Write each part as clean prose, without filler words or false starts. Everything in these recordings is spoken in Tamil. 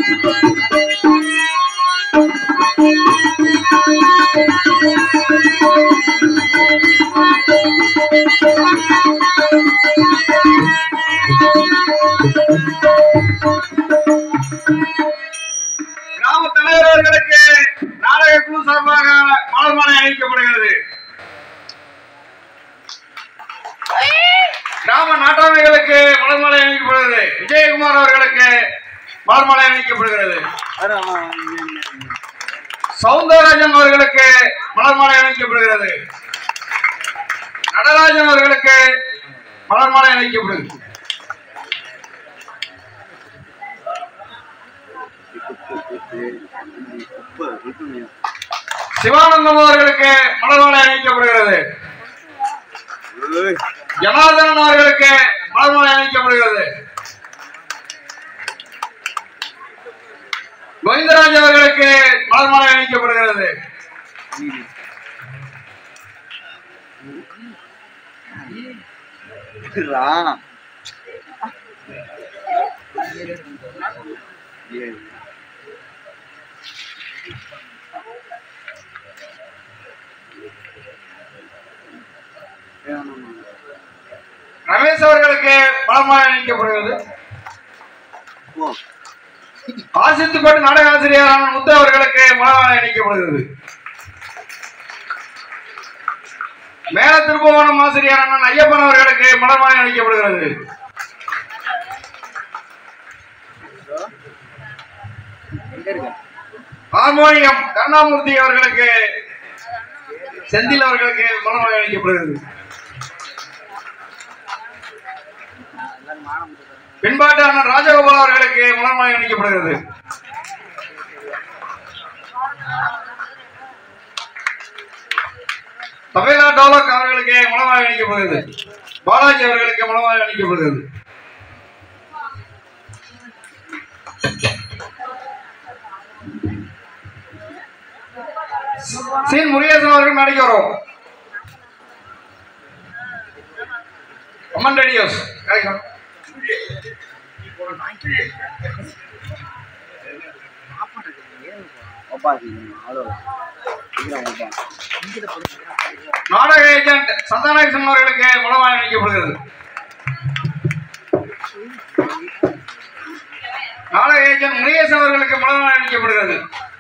கிராம தலைவர்களுக்கு நாடக குழு சார்பாக மலர் மாலை அணிவிக்கப்படுகிறது. கிராம நாட்டாமைகளுக்கு மலர் மாலை அணிவிக்கப்படுகிறது. விஜயகுமார் அவர்களுக்கு மலர் மாலை அணிவிக்கப்படுகிறது. சவுந்தரராஜன் அவர்களுக்கு மலர் மாலை அணிவிக்கப்படுகிறது. நடராஜன் அவர்களுக்கு மலர் மாலை அணிவிக்கப்படுகிறது. சிவானந்தம் அவர்களுக்கு மலர் மாலை அணிவிக்கப்படுகிறது. ஜனார்தனன் அவர்களுக்கு மலர் மாலை அணிவிக்கப்படுகிறது. கோவிந்தராஜ் அவர்களுக்கு மலர் மாலை அணிவிக்கப்படுகிறது. ரமேஷ் அவர்களுக்கு மலர் மாலை அணிவிக்கப்படுகிறது. ஆசித்துப்பட்டு நாடக ஆசிரியரான முத்து அவர்களுக்கு மலர் மாலை அணிவிக்கப்படுகிறது. மேல திருப்புவனம் ஆசிரியரான ஐயப்பன் அவர்களுக்கு மலர் மாலை அணிவிக்கப்படுகிறது. ஹார்மோனியம் கருணாமூர்த்தி அவர்களுக்கு செந்தில் அவர்களுக்கு மலர் மாலை அணிவிக்கப்படுகிறது. பின்பாட்டு அண்ணன் ராஜகோபால் அவர்களுக்கு மலர் மாலை அணிவிக்கப்படுகிறது. தபேலா டோலக் அவர்களுக்கு மலர் மாலை அணிவிக்கப்படுகிறது. பாலாஜி அவர்களுக்கு மலர் மாலை அணிவிக்கப்படுகிறது. சீன் முருகேசன் அவர்கள் மேடைக்கு வரும். அம்மன் ரேடியோஸ் நாடக ஏஜென்ட் சந்தானகிருஷ்ணன் அவர்களுக்கு மலர் மாலை அணிவிக்கப்படுகிறது. நாடக ஏஜென்ட் முருகேசன் அவர்களுக்கு மலர் மாலை அணிவிக்கப்படுகிறது.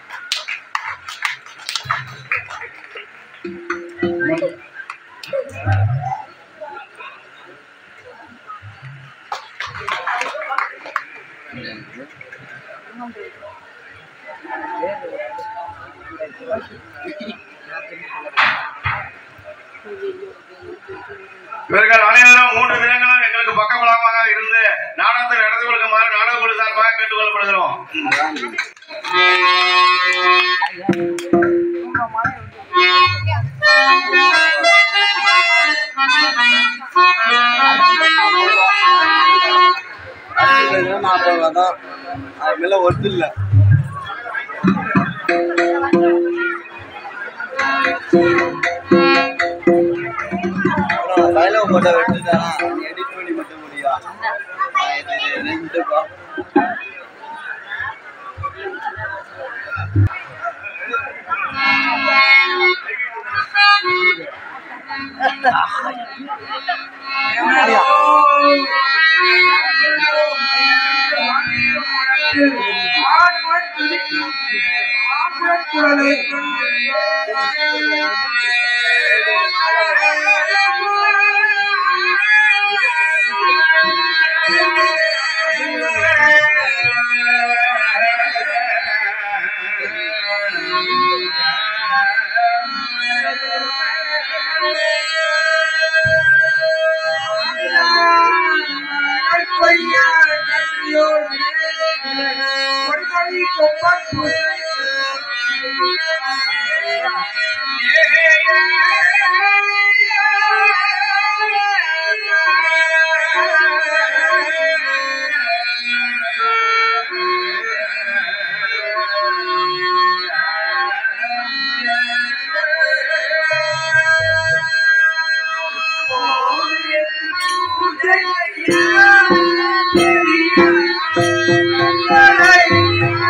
இவர்கள் அனைவரும் 3 தினங்களும் எங்களுக்கு பக்கபலமாக இருந்து நாடகத்தில் நடந்து கொள்ளுமாறு நாடக குழு சார்பாக கேட்டுக் கொள்ளப்படுகிறோம். ஒட்டு இல்ல டைலாக் போட்ட வெட்டுதானா எடிட் பண்ணி மட்டும் முடியும். Yeah.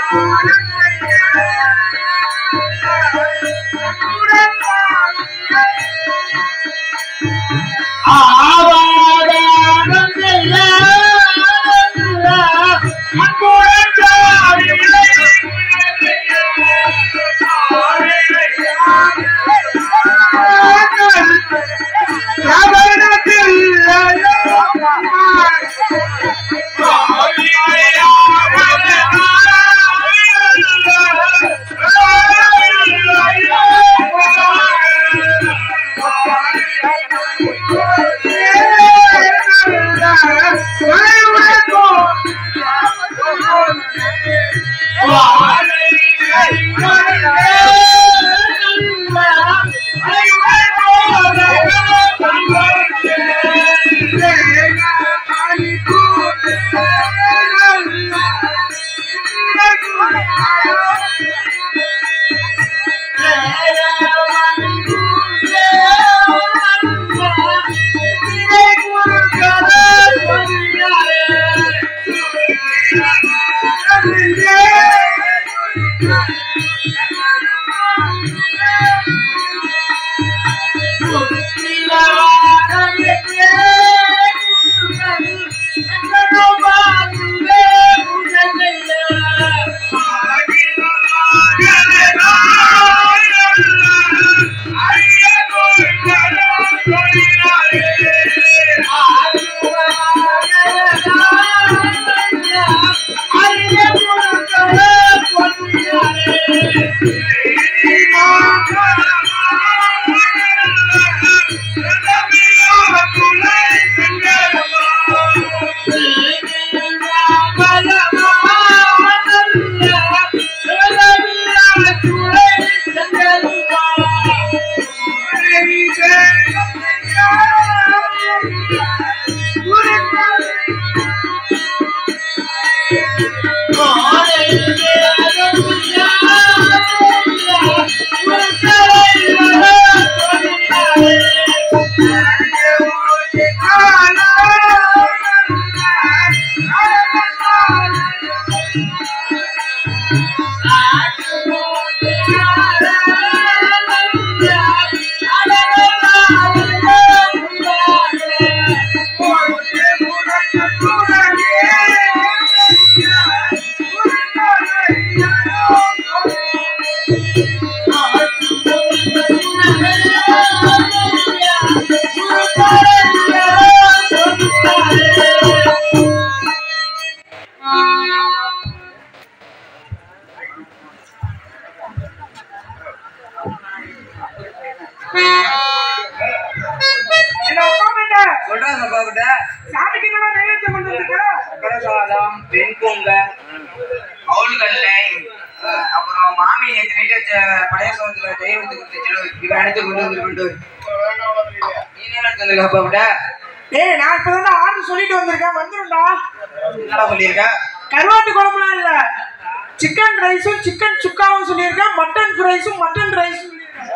கருவாட்டு குழம்புலாம் இல்ல, சிக்கன் ரைஸும் சிக்கன் சுக்காவும் சொல்லியிருக்கேன், மட்டன் ஃப்ரைஸும் மட்டன் ரைஸும்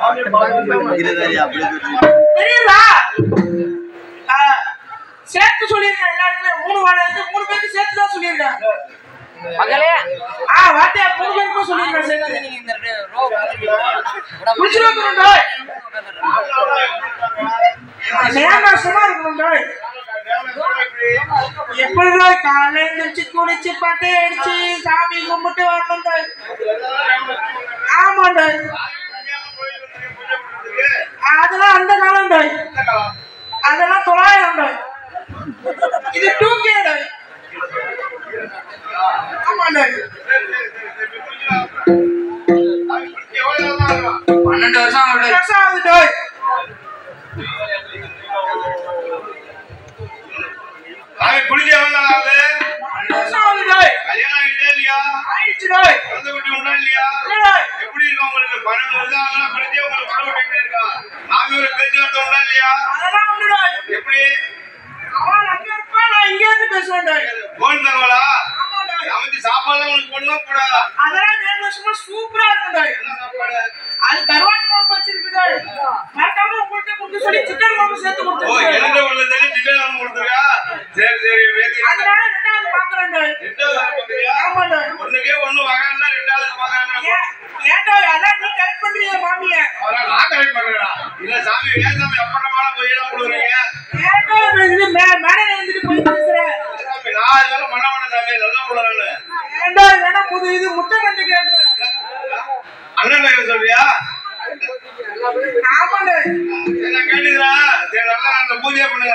தெரியுதா? சேர்த்து சொல்லியிருக்கேன் எல்லாருக்குமே, 3 வாழைக்கு 3 பேருக்கு சேர்த்து தான் சொல்லியிருக்கேன். வாத்தியா 3 பேருக்கும் சொல்லியிருக்கேன் சேர்த்து. எப்படிதான் காலை எழுந்திரிச்சு குடிச்சு பட்டை அடிச்சு சாமி கும்பிட்டு வரணும். ஆமாண்ட, அதெல்லாம் அந்த காலம், அதெல்லாம் 900. இது 2K. ஆமாண்ட, 12 வருஷம் ஆகுது. குளிக்க வேண்டாம், கல்யாணம் இல்லையா? குழந்தை குட்டி உண்டா இல்லையா? எப்படி இருக்கு உங்களுக்கு? 12 வருஷம் ஆகலாம் குளிச்சே உங்களுக்கு குழந்தை குட்டி இருக்கா? நாங்க ஒரு பேச்சுவார்த்தை உண்டா இல்லையா? எப்படி இங்க இருந்து பேசுவேன். போன் தருவலா? சமைச்சு சாப்பாடுலாம் உனக்கு ஒண்ணும் கூடாதா? அதெல்லாம் 2 வருஷமா சூப்பரா இருக்குடா. என்ன சாப்பாடு? அது கருவாட்டு குழம்பு வச்சிருக்குடா. மறக்காம உங்களுக்கு கொடுத்து சொல்லி சிக்கன் குழம்பு சேர்த்து ஓ கொடுத்துருக்கேன். எனக்கு உள்ளதே சிக்கன் குழம்பு கொடுத்துருக்கா? சரி சரி வேதி. அதனால 2வது பாக்குறேன்டா. 2வது பாக்குறியா? ஆமாடா. ஒண்ணுக்கே ஒண்ணு வகான்னா 2வது பாக்குறேன்னா ஏன்டா அதான் நீ கரெக்ட் பண்றீங்க மாமிய. அவரா நான் கரெக்ட் பண்றேனா? இல்ல சாமி ஏன் சாமி அப்பறமால போய் எல்லாம் கொடுக்குறீங்க? ஏன்டா இது மேடையில இருந்துட்டு போய் பேசுற? சாமி நான் இதெல்லாம் பண்ண சாமி நல்லா போடுறானே. ஏன்டா வேணா புது இது முட்டை கண்டு கேக்குற. அண்ணன் என்ன சொல்றியா? ஆமாடா. என்ன கேட்டுக்கிறா? சரி நல்லா அந்த பூஜை பண்ணுங்க.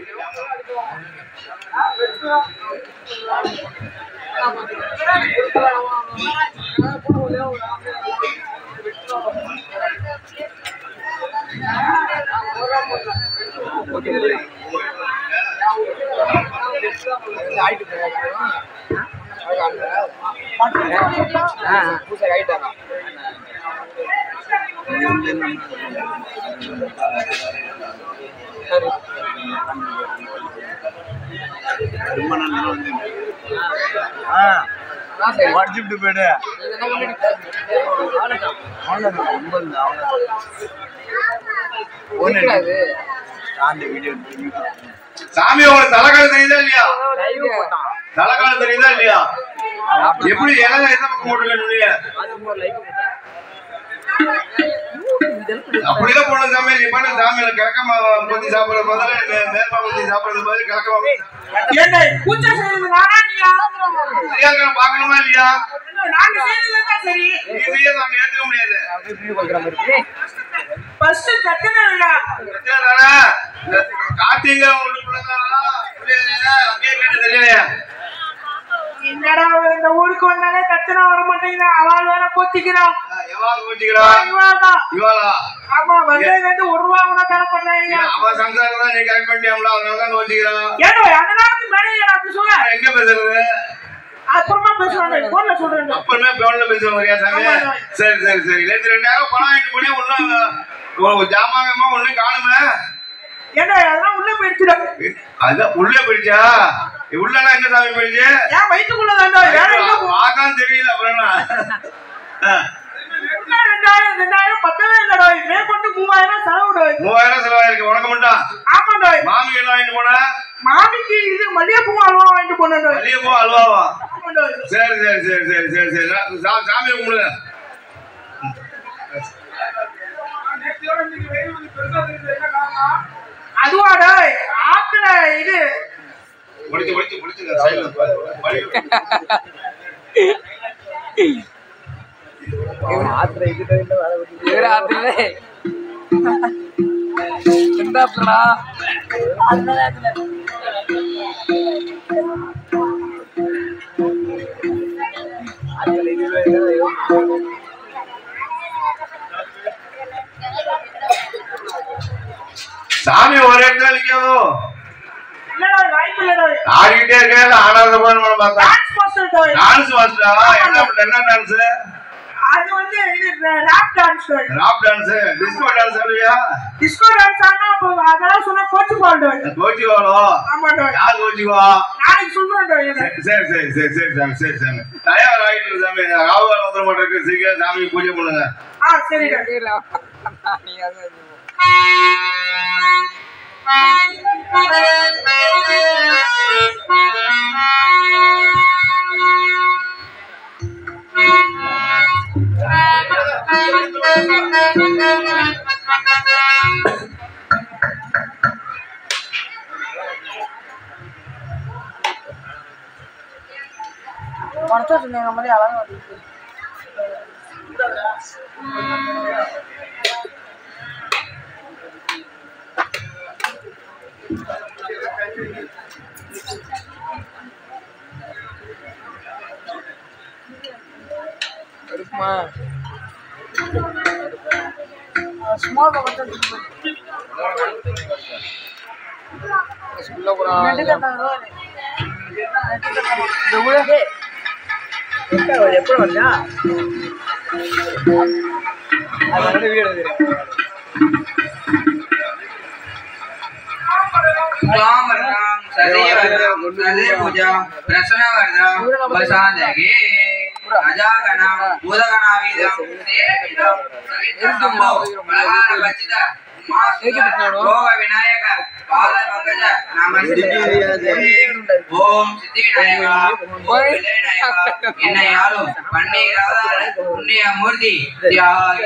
வாட்ஸ்அப் போயிடு சாமி உங்களுக்கு தலைக்கால தெரியுதா இல்லையா? தலைக்கால தெரியுதா இல்லையா? எப்படி இலை எந்த பக்கம் போட்டுருக்க? அப்படிதான் போன சாமி நீ பண்ண சாமியில கிழக்கமா பத்தி சாப்பிடுற பதில மேற்பா பத்தி சாப்பிடுறது மாதிரி கிழக்கமா ஏண்டா பூஜை செய்யறது நானா நீயா? சரியா பாக்கணுமா இல்லையா? நாங்க செய்யறதுதான் சரி. ஈஸியா நாங்க ஏத்துக்க முடியாது. ஃபர்ஸ்ட் சத்தன இல்ல. சத்தியதானே கார்த்திகை உள்ளுக்குள்ளதானா அங்கே கேட்டு தெரியலையா? என்னடா இந்த ஊருக்கு வந்தாலே கத்தனா வர மாட்டேங்கிறா. அவள் வேற கொத்திக்கிறான். எவாள் கொத்திக்கிறா? இவாளா? ஆமா வந்ததுல இருந்து 1 ரூபா கூட தர பண்ணாங்க. அவன் சம்சாரம் தான் நீ கரெக்ட் பண்ணியாமல அதனால தான் கொத்திக்கிறான். ஏடா அதனால மேனேஜர் அப்படி சொல்ற. எங்க பேசுறது? அப்புறமா பேசுவாங்க. போன்ல சொல்றேன். அப்பறமே போன்ல பேசுவாங்க சாமி. சரி சரி சரி. நேத்து 2000 பணம் வாங்கிட்டு போனே ஒண்ணு ஜாமாங்கமா ஒண்ணு காணுமே. ஏடா அதெல்லாம் உள்ள போயிடுச்சுடா. அத உள்ள போயிடுச்சா? உள்ளனா எங்க சாமி போயிடுச்சு? ஏன் வயித்துக்குள்ள தான்டா. வேற எங்க வாதான் தெரியல அப்புறம்னா. 2000 பத்தவே இல்லடா. மேற்கொண்டு 3000 செலவுடா. 3000 செலவாயிருக்கு உனக்கு மட்டும்? ஆமாடா. மாமிக்கு என்ன வாங்கிட்டு போனா? மாமிக்கு இது மல்லிகைப்பூ அல்வா வாங்கிட்டு போனடா. மல்லிகைப்பூ அல்வாவா? ஆமாடா. சரி சரி சரி சரி சரி சரி சாமி கும்பிடுங்க. அதுவாடா ஆத்துல இது முடிச்சு முடிச்சு முடிச்சுங்க சைலன்ஸ் ஆத்துல இது டைம்ல வேலை விட்டு வேற ஆத்துல என்னடா அதனால ஆத்துல இது சாமி ஒரு இடத்துல நிக்கோ இல்லடா வாய்ப்பு இல்லடா. ஆடிக்கிட்டே இருக்கேன் ஆடாத போய் நம்ம பார்த்தா டான்ஸ் மாஸ்டர் டா. டான்ஸ் மாஸ்டரா? என்ன டான்ஸ்? அது வந்து இது rap dance. Rap dance disco dance சொல்றியா? டிஸ்கோ டான்ஸ் ஆனா அதெல்லாம் சொன்னா கோச்சு பால்டா. கோச்சிவாலோ? ஆமாடா. யார் கோச்சிவா? நாளைக்கு சொல்றேன்டா. சரி சரி சரி சரி சாமி சரி சாமி தயார் ஆகிட்டு சாமி ராகுகாலம் வந்துட மாட்டேருக்கு சீக்கிரம் சாமி பூஜை பண்ணுங்க. சரிடா. மரத்தை சொன்னீங்க மாதிரி அழகா இருக்கு. இருக்குமா ஸ்மால் பக்கத்துல ஸ்கூல்ல போறா எப்போ வந்தா அது வந்து வீடியோ எடுக்கிறேன். ராம் ராம் पूजा प्रसन्नवरदा वसादगे अजागणा भूतगणाविदं सेविदं सवित्रसंभो बलवारवचिता रोग विनायक पाद पंकज नमस्ते ओम सिद्धि विनायक ओम विनायक इन्नयालु पन्नीर अवतार पुण्य मूर्ति त्याग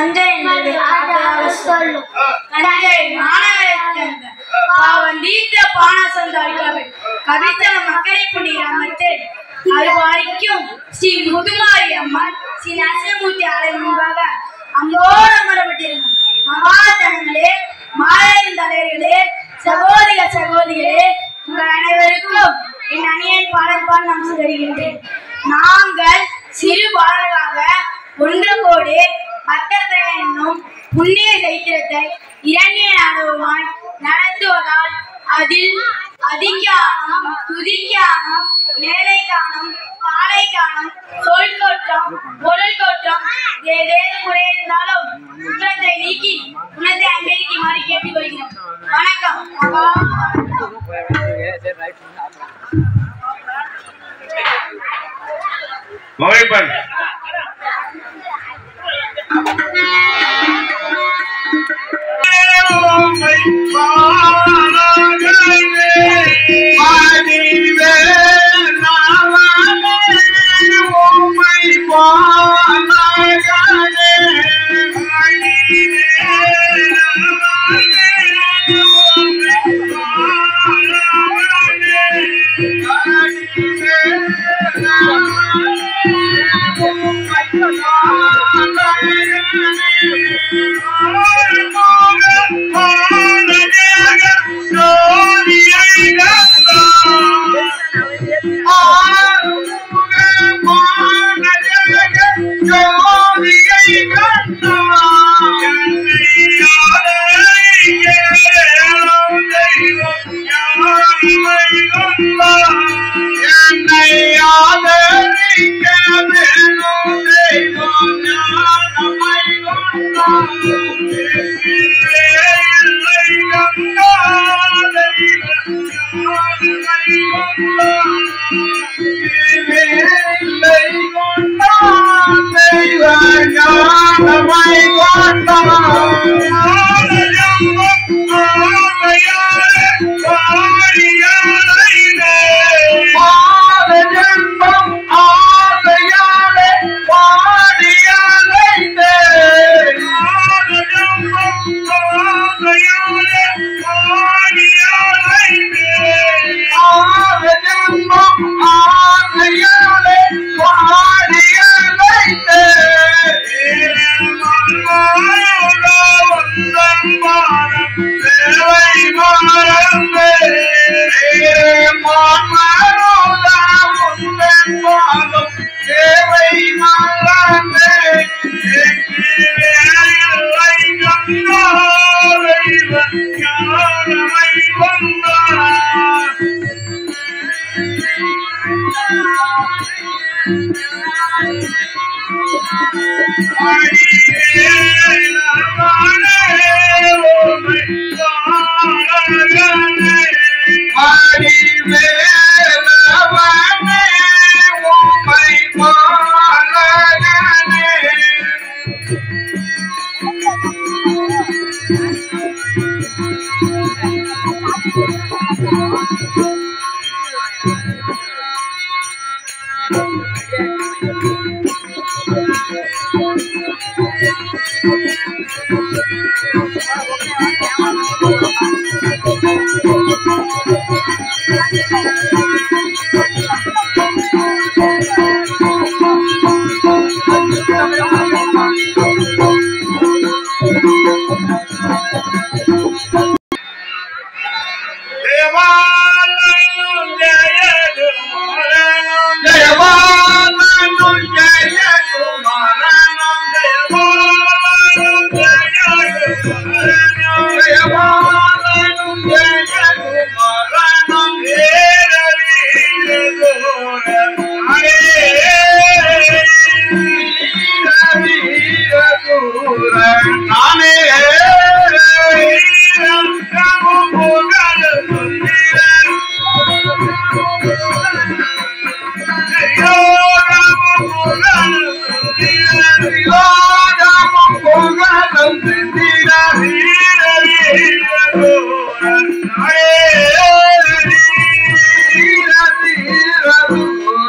தஞ்சை என்பது சொல்லும் தஞ்சை மாநகரைச் சேர்ந்த பாவந்தீர்த்த பானசந்தாரிகள் கவித்தன மக்கரைப்புடி கிராமத்தில் அருவாரிக்கும் ஸ்ரீ முதுமாரி அம்மன் ஸ்ரீ நரசிம்மூர்த்தி ஆலயம் முன்பாக அங்கோடு அமரப்பட்டிருக்கும் மகாஜனங்களே, மாலையின் தலைவர்களே, சகோதரிகளே, உங்கள் அனைவருக்கும் என் அணியின் பாடல்பால் நமஸ்கரிக்கின்றேன். நாங்கள் சிறு பாடல்களாக ஒன்று கோடி பத்தரை என்னும் புண்ணிய சைத்திரத்தை 2 நாடகமாய் நடத்துவதால் அதில் அதிகானம், துதிக்கானம், மேலைக்கானம், காலைக்கானம், சொல்கோற்றம், பொருள் கோற்றம் ஏதேனும் குறை இருந்தாலும் குற்றத்தை நீக்கி குணத்தை அங்கீகரிக்குமாறு கேட்டுக்கொள்கிறோம். வணக்கம். மகிழ்ப்பன்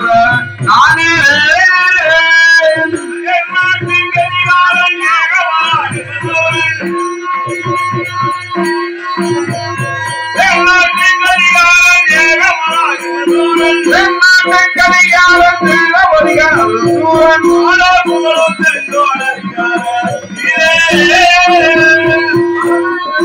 நானே கதையாளர்